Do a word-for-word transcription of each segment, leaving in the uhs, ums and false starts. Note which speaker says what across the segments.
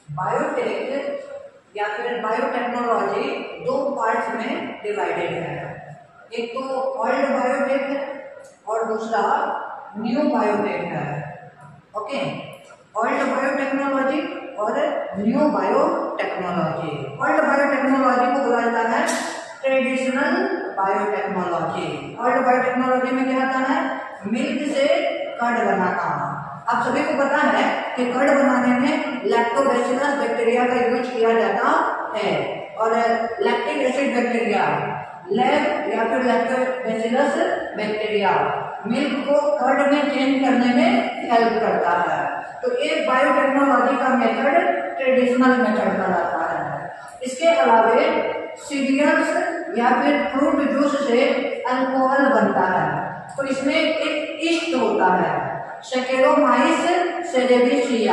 Speaker 1: Biotech या फिर biotechnology दो पार्ट्स में डिवाइडेड है। एक तो ओल्ड बायोटेक है और दूसरा न्यू बायोटेक है। ओके, ओल्ड बायोटेक्नोलॉजी और न्यू बायोटेक्नोलॉजी। ओल्ड बायोटेक्नोलॉजी को बोला जाता है ट्रेडिशनल बायोटेक्नोलॉजी। ओल्ड बायोटेक्नोलॉजी में क्या आता है? मिल्क से कर्ड बनाना। आप सभी को पता है कि कर्ड बनाने में लैक्टोबैसिलस बैक्टीरिया का यूज किया जाता है और लैक्टिक एसिड बैक्टीरिया, लैब या फिर लैक्टोबैसिलस बैक्टीरिया मिल्क को कर्ड में चेंज करने में हेल्प करता है। तो एक बायोटेक्नोलॉजी का मेथड ट्रेडिशनल मेथड कहलाता है। इसके अलावा सीरियल्स या फिर फ्रूट जूस से अल्कोहल बनता है। तो इसमें एक ईस्ट होता है, सेकेरोमाइस सेरेविसिया।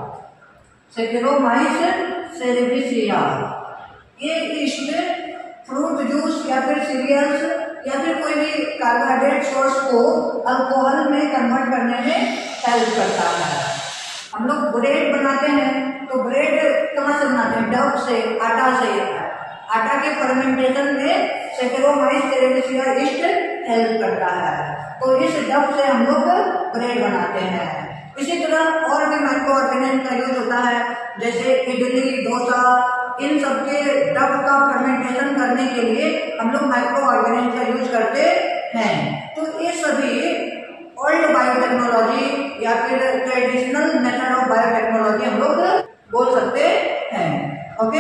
Speaker 1: सेकेरोमाइस सेरेविसिया ये ईस्ट फ्रूट जूस या फिर सीरियल्स या फिर कोई भी कार्बोहाइड्रेट सोर्स को अल्कोहल में कन्वर्ट करने में हेल्प करता है। हम लोग ब्रेड बनाते हैं तो ब्रेड कहाँ से बनाते हैं? डव से, आटा से। आटा के फर्मेंटेशन में सेकेरोमाइस सेरेविसिया ईस्ट हेल्प करता है। तो इस डव से हम लोग ब्रेड बनाते हैं। इसी तरह और भी माइक्रो ऑर्गेनिज्म का यूज होता है, जैसे इडली, डोसा, इन सबके डव का फर्मेंटेशन करने के लिए हम लोग माइक्रो ऑर्गेनिज्म का यूज करते हैं। तो ये सभी ओल्ड बायोटेक्नोलॉजी या फिर ट्रेडिशनल मेथड ऑफ बायोटेक्नोलॉजी हम लोग बोल सकते हैं। ओके,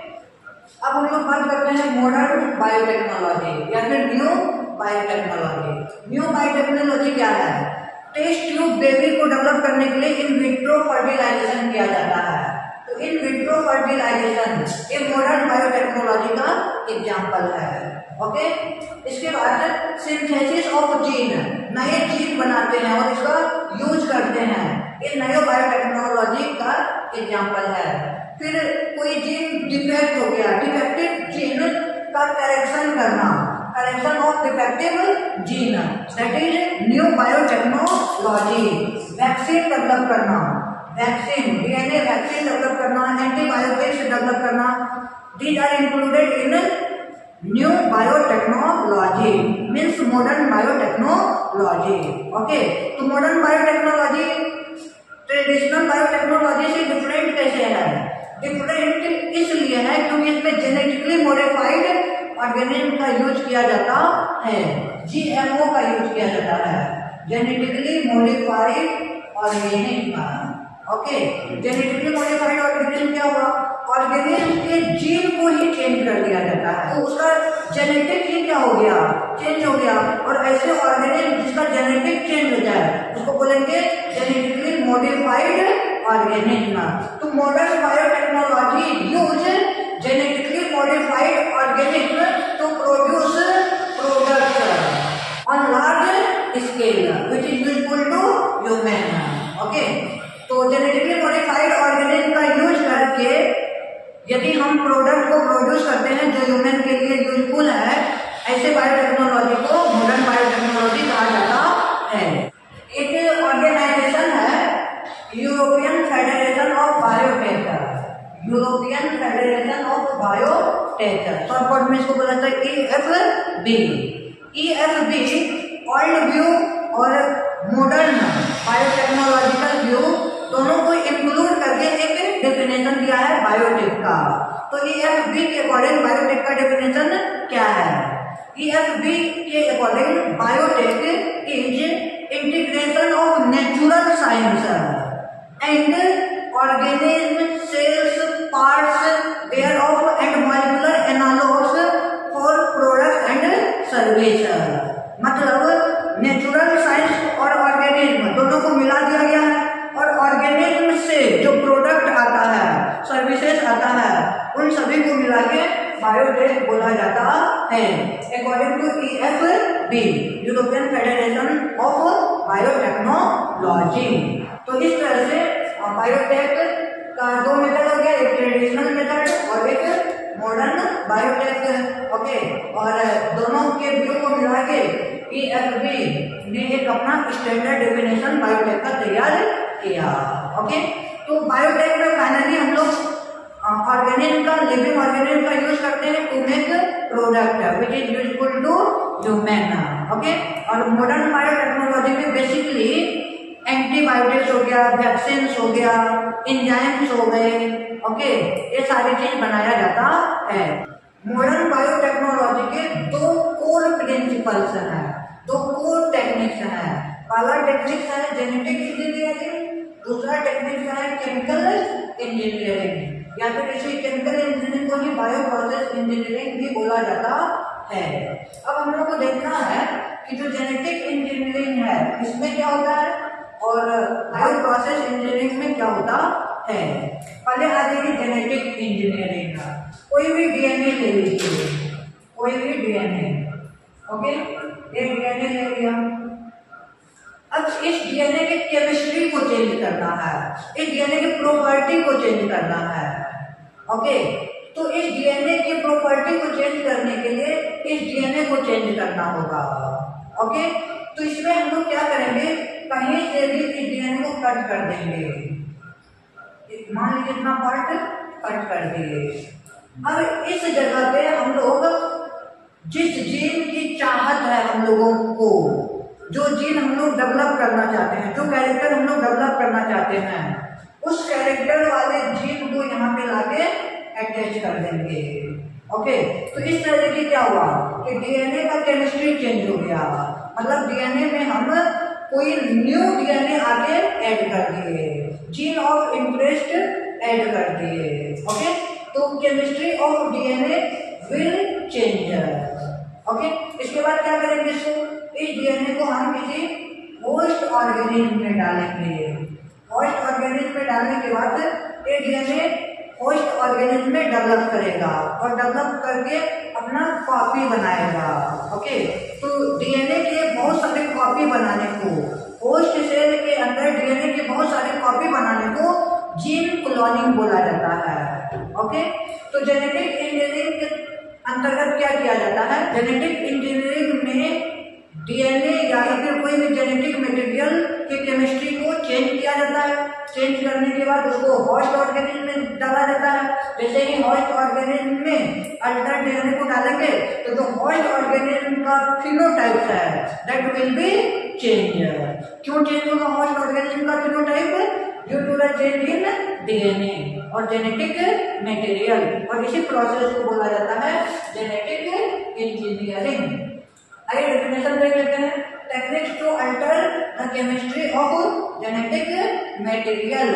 Speaker 1: अब हम लोग बात करते हैं मॉडर्न बायोटेक्नोलॉजी या फिर न्यू बायोटेक्नोलॉजी। न्यू बायोटेक्नोलॉजी क्या है? टेस्ट ट्यूब बेबी को डेवलप करने के लिए इन विट्रो फर्टिलाइजेशन किया जाता है। तो इन विट्रो फर्टिलाइजेशन ये मॉडर्न बायोटेक्नोलॉजी का एग्जाम्पल है। ओके, इसके बाद सिंथेसिस ऑफ जीन, नए जीन बनाते हैं और इसका यूज करते हैं, ये नए बायोटेक्नोलॉजी का एग्जाम्पल है। फिर कोई जीन डिफेक्ट हो गया, डिफेक्टिव जीन का करेक्शन करना, correction of defective gene, that is new biotechnology. Vaccine develop करना, वैक्सीन डीएनए वैक्सीन डेवलप करना, एंटीबायोटिक्स डेवलप करना, these are included in new biotechnology, means modern biotechnology. Okay, तो modern biotechnology traditional biotechnology से different कैसे है? Different इसलिए है क्योंकि इसमें जेनेटिकली मॉडिफाइड ऑर्गेनिज्म का यूज किया जाता है, जीएमओ का यूज किया जाता है, genetically modified organism. Okay, genetically modified organism क्या हुआ? ऑर्गेनिज्म के जीन को ही चेंज कर दिया जाता है, तो उसका जेनेटिक ही क्या हो गया? चेंज हो गया। और ऐसे ऑर्गेनिज्म जिसका जेनेटिक चेंज हो जाए उसको बोलेंगे जेनेटिकली मॉडिफाइड ऑर्गेनिज्म। तो modern biotechnology use genetically modified organism to produce product on large scale which is useful to human. Okay, तो जेनेटिकली मॉडिफाइड ऑर्गेनिज्म का यूज करके यदि हम प्रोडक्ट को प्रोड्यूस करते हैं जो ह्यूमन के लिए यूजफुल है, ऐसे बायोटेक्नोलॉजी को मॉडर्न बायोटेक्नोलॉजी कहा जाता है। एक ऑर्गेनाइजेशन है European Federation of biotech, European Federation of biotech, short form में इसको बोला जाता है E F B. E F B old view और मॉडर्न बायोटेक्नोलॉजिकल व्यू दोनों को इंक्लूड करके एक डेफिनेशन दिया है बायोटेक का। तो ई एफ बी के अकॉर्डिंग बायोटेक का डेफिनेशन क्या है? ई एफ बी के according biotech is integration of natural science and organism cells parts thereof and molecular analogs for product and service. मतलब नेचुरल साइंस और organism दोनों को मिला दिया गया है और ऑर्गेनिज्म से जो प्रोडक्ट आता है, सर्विसेज आता है, उन सभी को मिला के बायोटेक बोला जाता है according to E F B, European Federation of biotechnology. तो इस तरह से बायोटेक का दो मेथड हो गया, एक ट्रेडिशनल मेथड और एक मॉडर्न बायोटेक। ओके, और दोनों के व्यू को मिला के ई एफ बी ने एक अपना स्टैंडर्ड डेफिनेशन बायोटेक का तैयार किया। ओके, तो बायोटेक में फाइनली हम लोग ऑर्गेनिज्म का यूज करते हैं to make product which is useful to human. Okay, और मॉडर्न बायोटेक्नोलॉजी में बेसिकली एंटीबायोटिक्स हो गया, वैक्सीन हो गया, एंजाइम्स हो गए, ओके, ये सारी चीज बनाया जाता है। मॉडर्न बायोटेक्नोलॉजी के दो कोर प्रिंसिपल्स हैं, दो कोर टेक्निक्स हैं। पहला टेक्निक्स है जेनेटिक इंजीनियरिंग, दूसरा टेक्निक्स है केमिकल इंजीनियरिंग, या फिर इसी केमिकल इंजीनियरिंग को ही बायो प्रोसेस इंजीनियरिंग भी बोला जाता है। अब हम लोग को देखना है कि जो जेनेटिक इंजीनियरिंग है इसमें क्या होता है और बायो प्रोसेस इंजीनियरिंग में क्या होता है। पहले आ जाएगी जेनेटिक इंजीनियरिंग। कोई भी डीएनए ले लीजिए, कोई भी डीएनए, ओके, ये डीएनए ले लिया। अब इस डीएनए के केमिस्ट्री को चेंज करना है, इस डीएनए की प्रॉपर्टी को चेंज करना है, ओके। तो इस डीएनए की प्रॉपर्टी को चेंज करने के लिए इस डीएनए को चेंज करना होगा, ओके। तो इसमें हम लोग क्या करेंगे, कहीं से भी इस डीएनए को कट कर देंगे, मान लीजिए इतना पार्ट कट कर दिए। अब इस जगह पे हम लोग जिस जीन की चाहत है, हम लोगों को जो जीन हम लोग डेवलप करना चाहते हैं, जो कैरेक्टर हम लोग डेवलप करना चाहते हैं, उस कैरेक्टर वाले जीन को यहाँ पे लाके अटैच कर देंगे, ओके। तो इस तरह से क्या हुआ कि डीएनए का केमिस्ट्री चेंज हो गया, मतलब डीएनए में हम कोई न्यू डीएनए आगे ऐड कर दिए, जीन ऑफ इंटरेस्ट ऐड कर दिए, ओके। तो chemistry of DNA will change, okay. इसके बाद क्या करेंगे, इसको इस डीएनए को हम किसी होस्ट ऑर्गेनिज्म में डालेंगे। होस्ट ऑर्गेनिज्म में डालने के बाद ये डीएनए होस्ट ऑर्गेनिज्म में डेवलप करेगा और डेवलप करके अपना कॉपी बनाएगा, ओके। तो डीएनए के बहुत सारे कॉपी बनाने को, होस्ट सेल के अंदर डीएनए के बहुत सारे कॉपी बनाने को जीन क्लोनिंग बोला जाता है, ओके। तो जेनेटिक इंजीनियरिंग के अंतर्गत क्या किया जाता है, जेनेटिक इंजीनियरिंग में डीएनए या फिर कोई भी जेनेटिक मटेरियल की केमिस्ट्री को चेंज किया जाता है। चेंज करने के बाद उसको होस्ट ऑर्गेनिज्म में डाला जाता है। जैसे ही होस्ट ऑर्गेनिज्म में अल्टर डीएनए को डालेंगे तो जो होस्ट ऑर्गेनिज्म का फिनोटाइप है दैट विल बी चेंज। क्यों चेंज होगा होस्ट ऑर्गेनिज्म का phenotype? Due to the change in DNA और जेनेटिक मटेरियल, और इसी प्रोसेस को बोला जाता है जेनेटिक इंजीनियरिंग। आइए डेफिनेशन देख लेते हैं। Techniques to alter the chemistry of genetic material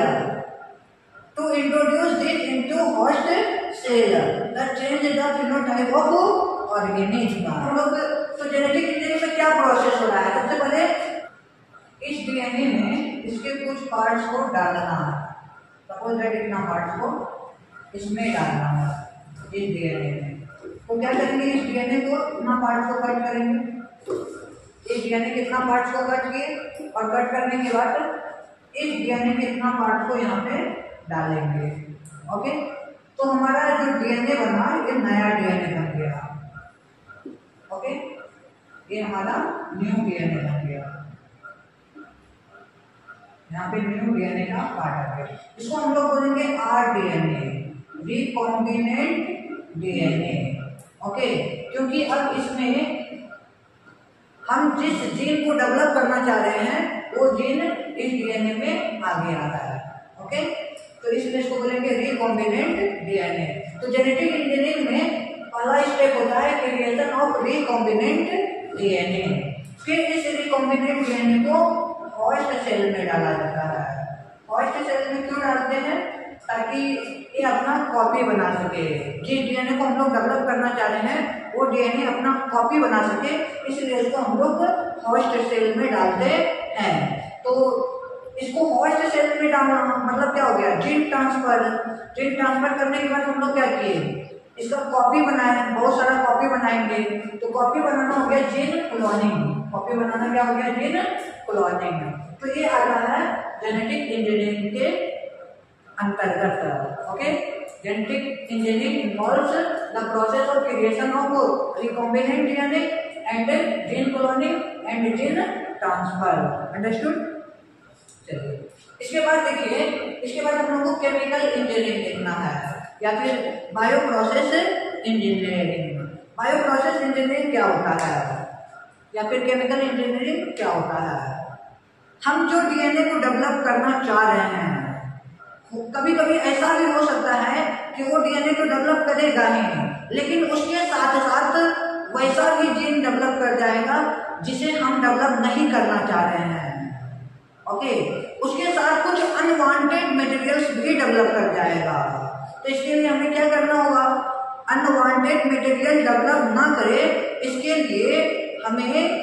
Speaker 1: to introduce this into host cell the change the phenotype of organism. हम लोग तो जेनेटिक इंजीनियरिंग में क्या प्रोसेस हो रहा है, सबसे पहले इस डीएनए में इसके कुछ पार्ट्स को डालना है। सपोज दैट इतना पार्ट्स को इसमें डालना है इस डीएनए में। तो क्या करेंगे, इस डीएनए को इतना पार्ट्स को कट करेंगे। इस डीएनए के इतना पार्ट्स को कट किए और कट करने के बाद इस डीएनए के इतना पार्ट्स को यहाँ पे डालेंगे, ओके। तो हमारा जो डीएनए बना ये नया डीएनए बन गया, ओके। ये हमारा न्यू डीएनए बन गया, यहाँ पे न्यू डीएनए का पार्ट आ गया। इसको हम लोग बोलेंगे आरडीएनए, रिकॉम्बिनेंट डीएनए, ओके। क्योंकि अब इसमें हम जिस जीन को डेवलप करना चाह रहे हैं वो जीन इस डीएनए में आगे आ रहा है, ओके। तो इसलिए इसको बोलेंगे रिकॉम्बिनेंट डीएनए। तो जेनेटिक इंजीनियरिंग में पहला स्टेप होता है क्रिएशन ऑफ रिकॉम्बिनेंट डीएनए। फिर इस रिकॉम्बिनेंट डीएनए को होस्ट सेल में डाला जाता है। होस्ट सेल में क्यों डालते हैं? ताकि ये अपना कॉपी बना सके। जिस डीएनए को हम लोग डेवलप करना चाह रहे हैं वो डीएनए अपना कॉपी बना सके, इसलिए इसको हम लोग होस्ट सेल में डालते हैं। तो इसको होस्ट सेल में डालना मतलब क्या हो गया, जीन ट्रांसफर। जीन ट्रांसफर करने के बाद हम लोग क्या किए, इसका कॉपी बनाए, बहुत सारा कॉपी बनाएंगे। तो कॉपी बनाना हो गया जीन क्लोनिंग। कॉपी बनाना क्या हो गया, जीन क्लोनिंग। तो ये आ रहा है जेनेटिक इंजीनियरिंग के अंतर्गत, okay. Genetic engineering involves the process of creation of recombinant DNA and gene cloning and gene transfer. Understood? चलिए इसके बाद देखिए, इसके बाद हम लोग को केमिकल इंजीनियरिंग देखना है। या फिर bio process engineering. Bio process engineering क्या होता है या फिर केमिकल इंजीनियरिंग क्या होता है? हम जो डीएनए को डेवलप करना चाह रहे हैं, कभी कभी ऐसा भी हो सकता है कि वो डीएनए को डेवलप करेगा ही, लेकिन उसके साथ साथ वैसा भी जीन डेवलप कर जाएगा जिसे हम डेवलप नहीं करना चाह रहे हैं। ओके, उसके साथ कुछ अनवांटेड मटेरियल्स भी डेवलप कर जाएगा। तो इसके लिए हमें क्या करना होगा? अनवांटेड मटेरियल डेवलप ना करे, इसके लिए हमें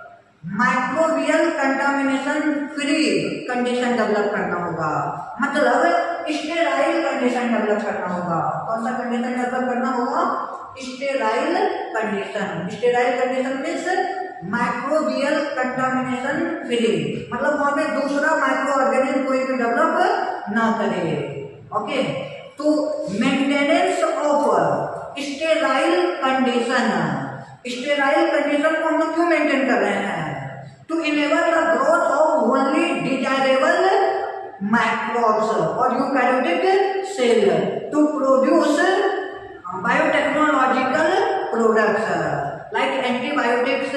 Speaker 1: microbial contamination free condition develop करना होगा, मतलब स्टेराइल कंडीशन डेवलप करना होगा। कौन सा कंडीशन डेवलप करना होगा? Sterile condition. Sterile condition means microbial contamination free, मतलब वहां पे दूसरा माइक्रो ऑर्गेनिज्म कोई भी डेवलप ना करे। ओके, तो maintenance of sterile condition, sterile condition को हम लोग क्यों मेंटेन कर रहे हैं? To enable the growth of only desirable microbes और eukaryotic cell to produce biotechnological products like antibiotics,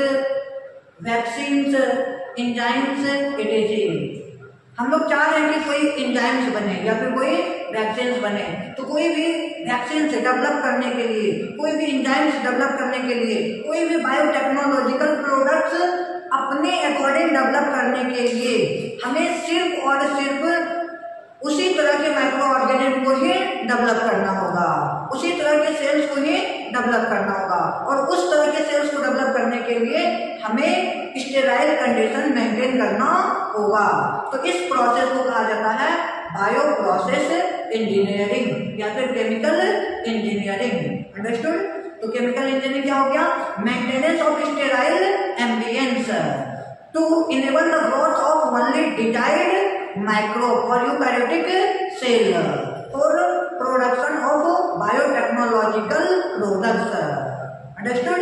Speaker 1: vaccines, enzymes etc. हम लोग चाह रहे हैं कि कोई एंजाइम्स बने या फिर कोई वैक्सीन्स बने, तो कोई भी वैक्सीन डेवलप करने के लिए, कोई भी एंजाइम्स डेवलप करने के लिए, कोई भी बायोटेक्नोलॉजिकल प्रोडक्ट्स अपने अकॉर्डिंग डेवलप करने के लिए हमें सिर्फ और सिर्फ उसी तरह के माइक्रो ऑर्गेनिज्म को ही डेवलप करना होगा, उसी तरह के सेल्स को ही डेवलप करना होगा। और उस तरह के सेल्स को डेवलप करने के लिए हमें स्टेराइल कंडीशन मेंटेन करना होगा। तो इस प्रोसेस को कहा जाता है बायो प्रोसेस इंजीनियरिंग या फिर केमिकल इंजीनियरिंग। अंडरस्टूड? तो केमिकल इंजीनियरिंग क्या हो गया? Maintenance of sterile ambience to enable the growth of only desired microbe और eukaryotic cell for production of biotechnological products. Understood?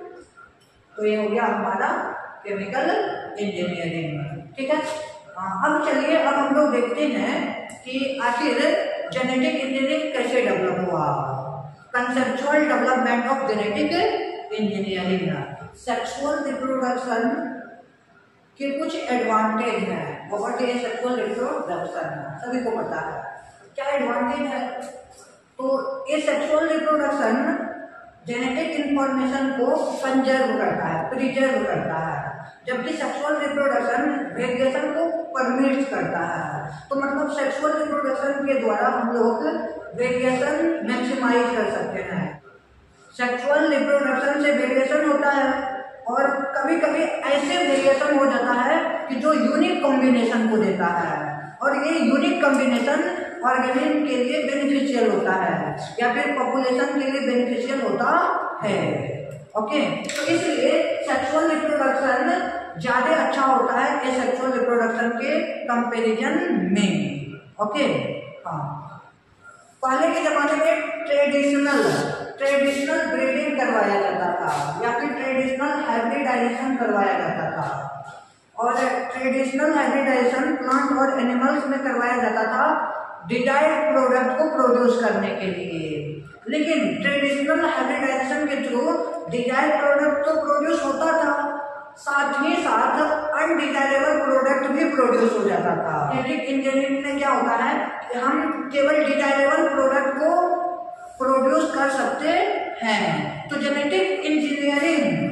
Speaker 1: तो ये हो गया हमारा केमिकल इंजीनियरिंग। ठीक है, अब चलिए अब हम लोग देखते हैं कि आखिर जेनेटिक इंजीनियरिंग कैसे डेवलप हुआ। Conceptual development of genetic engineering. Sexual reproduction के कुछ एडवांटेज हैं। What is sexual reproduction? सभी को पता है क्या एडवांटेज है। तो ये सेक्सुअल रिप्रोडक्शन जेनेटिक इंफॉर्मेशन को कंजर्व करता है, प्रिजर्व करता है, जबकि सेक्सुअल रिप्रोडक्शन वेरिएशन को परमिट करता है। तो मतलब सेक्सुअल रिप्रोडक्शन के द्वारा हम लोग वेरिएशन मैक्सिमाइज कर सकते हैं। सेक्सुअल रिप्रोडक्शन से वेरिएशन होता है और कभी कभी ऐसे वेरिएशन हो जाता है कि जो यूनिक कॉम्बिनेशन को देता है, और ये यूनिक कॉम्बिनेशन ऑर्गेनिज्म के लिए बेनिफिशियल होता है या फिर पॉपुलेशन के लिए बेनिफिशियल होता है। ओके, तो इसलिए सेक्सुअल रिप्रोडक्शन ज्यादा अच्छा होता है ये सेक्सुअल रिप्रोडक्शन के कंपैरिजन में। ओके, हाँ, पहले के जमाने में ट्रेडिशनल ट्रेडिशनल ब्रीडिंग करवाया जाता था या फिर ट्रेडिशनल हाइब्रिडाइजेशन करवाया जाता था, और ट्रेडिशनल हाइब्रिडाइजेशन प्लांट और एनिमल्स में करवाया जाता था डिजायर्ड प्रोडक्ट को प्रोड्यूस करने के लिए। लेकिन ट्रेडिशनल हाइब्रिडाइजेशन के थ्रू डिजायर्ड प्रोडक्ट तो प्रोड्यूस होता था, साथ ही साथ अनडिजायरेबल प्रोडक्ट भी प्रोड्यूस हो जाता था। जेनेटिक इंजीनियरिंग में क्या होता है कि हम केवल डिजायरेबल प्रोडक्ट को प्रोड्यूस कर सकते हैं। तो जेनेटिक इंजीनियरिंग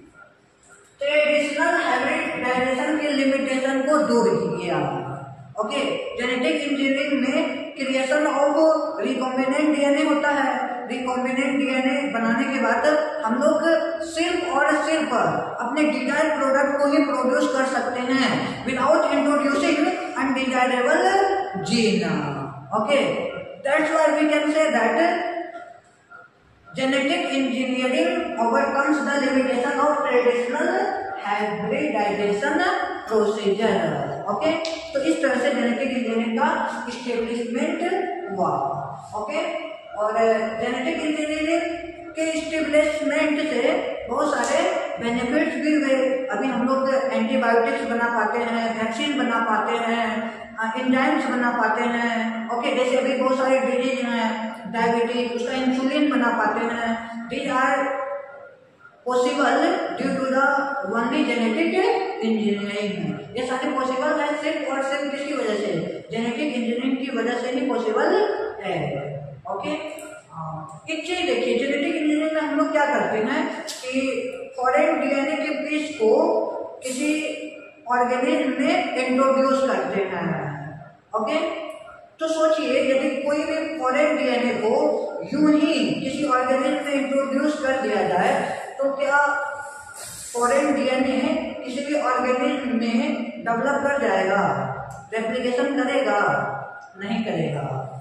Speaker 1: ट्रेडिशनल हाइब्रिडाइजेशन के लिमिटेशन को दूर किया। ओके, जेनेटिक इंजीनियरिंग में क्रिएशन ऑफ रिकॉम्बिनेंट डीएनए होता है। रिकॉम्बिनेंट डीएनए बनाने के बाद हम लोग सिर्फ और सिर्फ अपने डिजायर्ड प्रोडक्ट को ही प्रोड्यूस कर सकते हैं without introducing undesirable gene. Okay, that's why we can say that genetic engineering overcomes the limitation of traditional hybridization procedure. Okay, तो इस तरह से जेनेटिक इंजीनियरिंग का इस्टेब्लिशमेंट हुआ। ओके, और जेनेटिक इंजीनियरिंग के इस्टेब्लिशमेंट से बहुत सारे बेनिफिट्स भी हुए। अभी हम लोग एंटीबायोटिक्स बना पाते हैं, वैक्सीन बना पाते हैं, एंजाइम्स बना पाते हैं। ओके, जैसे अभी बहुत सारे डिजीज हैं, डायबिटीज, उसका इंसुलिन बना पाते हैं। These are possible due to the only genetic engineering. ये सारे पॉसिबल है सिर्फ और सिर्फ किसकी वजह से, जेनेटिक इंजीनियरिंग की वजह से ही पॉसिबल है। ओके, एक चीज देखिए, जेनेटिक इंजीनियरिंग में हम लोग क्या करते हैं कि फॉरेन डीएनए के पीस को किसी ऑर्गेनिज्म में इंट्रोड्यूस करते हैं। ओके, तो सोचिए यदि कोई भी फॉरेन डीएनए को यूं ही किसी ऑर्गेनिज्म में इंट्रोड्यूस कर दिया जाए तो क्या फॉरेन डीएनए किसी भी ऑर्गेनिज्म में डेवलप कर जाएगा, रेप्लिकेशन करेगा? नहीं करेगा।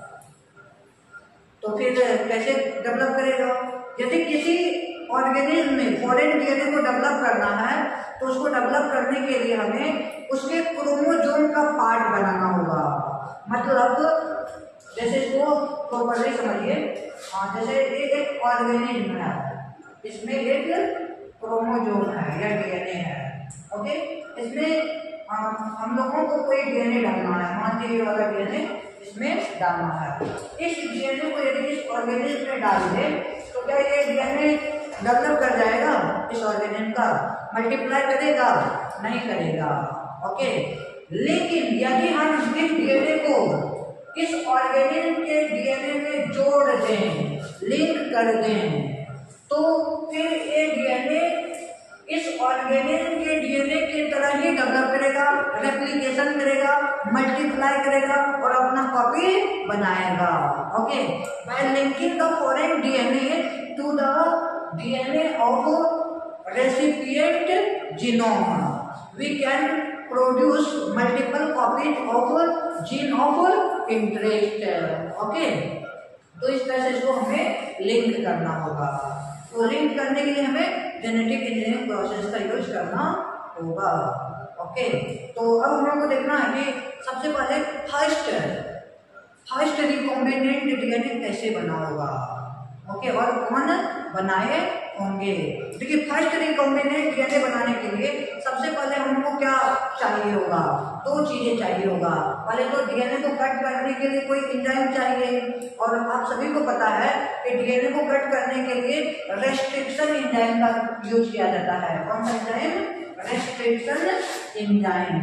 Speaker 1: तो फिर कैसे डेवलप करेगा? यदि किसी ऑर्गेनिज्म में फॉरेन डीएनए को डेवलप करना है तो उसको डेवलप करने के लिए हमें उसके क्रोमोसोम का पार्ट बनाना होगा। मतलब जैसे इसको प्रॉपर्ली समझिए, जैसे ये एक ऑर्गेनिज्म है, इसमें एक क्रोमोसोम है या डीएनए है। ओके, इसमें आ, हम लोगों को कोई डीएनए डालना है, मान लीजिए वाला डीएनए इसमें डालना है। इस डीएनए को यदि इस ऑर्गेनिज्म में डाल दे तो क्या ये डीएनए डेवलप कर जाएगा? इस ऑर्गेनिज्म का मल्टीप्लाई करेगा? नहीं करेगा। ओके, लेकिन यदि हम इस डीएनए को इस ऑर्गेनिज्म के डीएनए में जोड़ दें, लिंक कर दें, तो फिर ये डीएनए इस ऑर्गेनिज्म के डीएनए की तरह ही डेवलप करेगा, रेप्लिकेशन करेगा, मल्टीप्लाई करेगा और अपना कॉपी बनाएगा। Okay, by linking the foreign DNA to the DNA of recipient genome we can produce multiple copies of gene of interest. Okay, तो इस तरह से इसको हमें लिंक करना होगा। तो लिंक करने के लिए हमें जेनेटिक इंजीनियरिंग प्रोसेस का यूज करना होगा। ओके, तो अब हम लोग को देखना है कि सबसे पहले फर्स्ट फर्स्ट रिकॉम्बिनेंट डीएनए कैसे बना होगा। ओके, और कौन बनाए होंगे? देखिए, फर्स्ट रिकॉम्बिनेंट डीएनए बनाने के लिए सबसे पहले हमको क्या चाहिए होगा? दो चीजें चाहिए होगा। पहले तो डीएनए को कट करने के लिए कोई एंजाइम चाहिए, और आप सभी को पता है कि डीएनए को कट करने के लिए रेस्ट्रिक्शन एंजाइम का यूज किया जाता है। कौन सा enzyme? Restriction enzyme.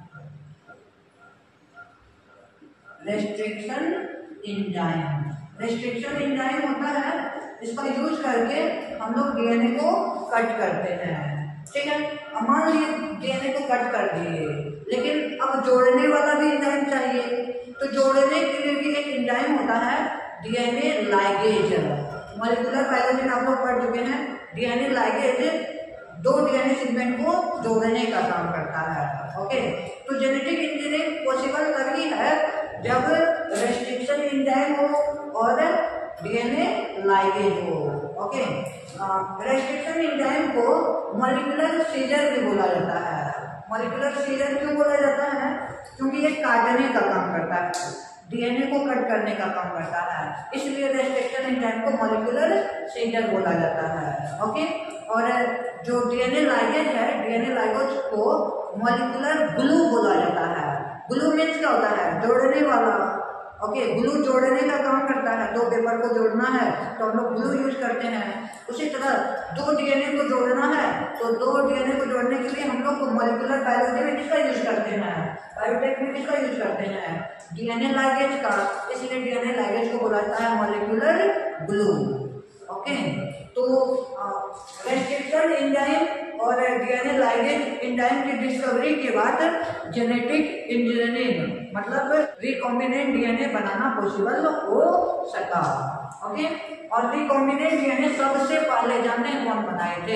Speaker 1: Restriction enzyme restriction enzyme होता है, इसका यूज करके हम लोग डीएनए को कट करते हैं। ठीक है, अब मान लीजिए डीएनए को कट कर दिए, लेकिन अब जोड़ने वाला भी एंजाइम चाहिए। तो जोड़ने के लिए भी एक एंजाइम होता है, डीएनए लाइगेज। मॉलिक्यूलर बायोलॉजी में आप लोग पढ़ चुके हैं। डीएनए लाइगेज दो डीएनए सेगमेंट को जोड़ने का काम करता है। ओके, तो जेनेटिक इंजीनियरिंग पॉसिबल तभी है जब रेस्ट्रिक्शन एंजाइम हो और डीएनए लाइगेज हो। ओके, रेस्ट्रिक्शन एंजाइम को मॉलिक्यूलर सीजर भी बोला जाता है। मॉलिक्यूलर सीजर क्यों बोला जाता है? क्योंकि ये काटने का काम करता है, डीएनए को कट करने का काम करता है, इसलिए रेस्ट्रिक्शन एंजाइम को मॉलिक्यूलर सीजर बोला जाता है। ओके, और जो डीएनए लाइगेज है, डीएनए लाइगेज को मॉलिक्यूलर ग्लू बोला जाता है। ग्लू मीन्स क्या होता है? जोड़ने वाला। ओके, ग्लू जोड़ने का काम करता है। दो पेपर को जोड़ना है तो हम लोग ग्लू यूज करते हैं। उसी तरह दो डीएनए को जोड़ना है तो दो डीएनए को जोड़ने के लिए हम लोग मॉलिक्यूलर बायोलॉजी में किसका यूज करते हैं? बायोटेक में किसका यूज करते हैं? डीएनए लाइगेज का। इसलिए डीएनए लाइगेज को बोला जाता है मॉलिक्यूलर ग्लू। ओके, तो रेस्ट्रिक्शन एंजाइम और डीएनए लाइगेज एंजाइम की डिस्कवरी के बाद जेनेटिक इंजीनियरिंग मतलब रिकॉम्बिनेंट डीएनए बनाना पॉसिबल हो सका। ओके, और रिकॉम्बिनेंट डीएनए सबसे पहले जानते हैं कौन बनाए थे?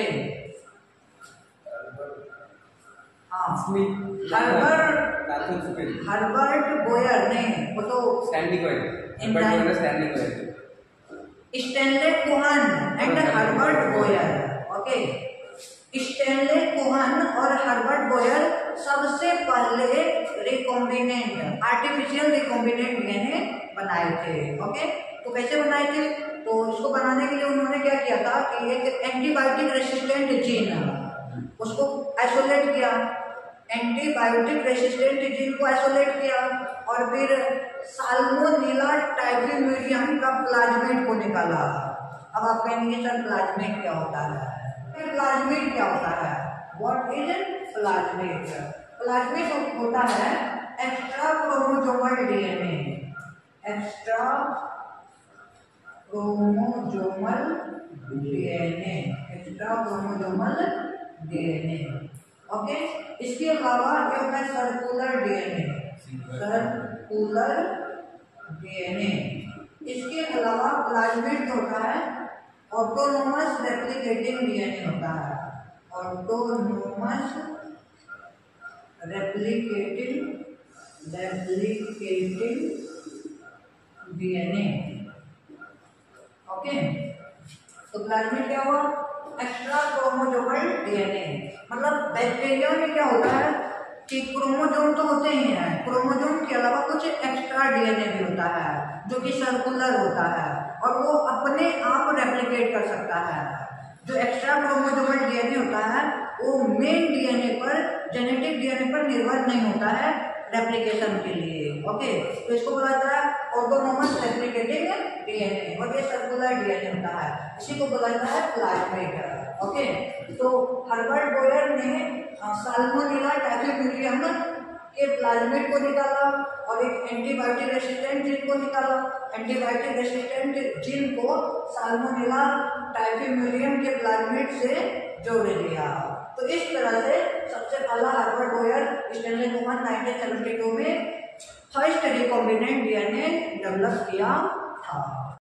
Speaker 1: हाँ, हर्बर्ट हर्बर्ट बोयर ने। वो तो
Speaker 2: Stanley Cohen Stanley Cohen
Speaker 1: Stanley Cohen and Herbert Boyer. Okay, Stanley Cohen और हर्बर्ट बोयर सबसे पहले रिकॉम्बिनेंट आर्टिफिशियल रिकॉम्बिनेंट डीएनए बनाए थे। ओके, तो कैसे बनाए थे? तो इसको बनाने के लिए उन्होंने क्या किया था कि एक एंटीबायोटिक रेसिस्टेंट जीन उसको आइसोलेट किया। एंटीबायोटिक रेसिस्टेंट जीन को आइसोलेट किया और फिर साल्मोनेला टाइफीम्यूरियम का प्लाज्मिड को निकाला। अब आप कहेंगे सर प्लाज्मिड क्या होता है? फिर प्लाज्मिड क्या होता है? What is plasmid? प्लाज्मिड होता है extra chromosomal DNA, extra chromosomal DNA, extra chromosomal DNA. Okay, इसके अलावा ये होता है सर्कुलर डीएनए, सर्कुलर डीएनए। इसके अलावा प्लाज्मिड होता है ऑटोनोमस रेप्लिकेटिंग डीएनए होता है, autonomous replicating replicating DNA. Okay, तो प्लाज्मिड क्या हुआ? Extra chromosomal DNA. मतलब बैक्टीरिया में क्या होता है कि क्रोमोसोम तो होते ही हैं, क्रोमोसोम के अलावा कुछ एक्स्ट्रा डीएनए भी होता है जो कि सर्कुलर होता है और वो अपने आप रेप्लिकेट कर सकता है। जो एक्स्ट्रा क्रोमोसोमल डीएनए होता है वो मेन डीएनए पर, जेनेटिक डीएनए पर निर्भर नहीं होता है रेप्लिकेशन के लिए। ओके, तो इसको बोला जाता है ऑटोनोमस रेप्लिकेटिंग डीएनए और ये सर्कुलर डीएनए होता है, इसी को बोला जाता है प्लाज्मिड। ओके, तो हर्बर्ट बोयर ने साल्मोनेला टाइफीम्यूरियम के प्लाज्मिड को निकाला और एक एंटीबायोटिक रेसिस्टेंट जीन को निकाला। एंटीबायोटिक रेसिस्टेंट जीन को साल्मोनेला टाइफीम्यूरियम के प्लाज्मिड से जोड़ दिया। तो इस तरह से सबसे पहला Herbert Boyer Stanley Kumar nineteen seventy two में फर्स्ट रिकॉम्बिनेंट डीएनए डेवलप किया था।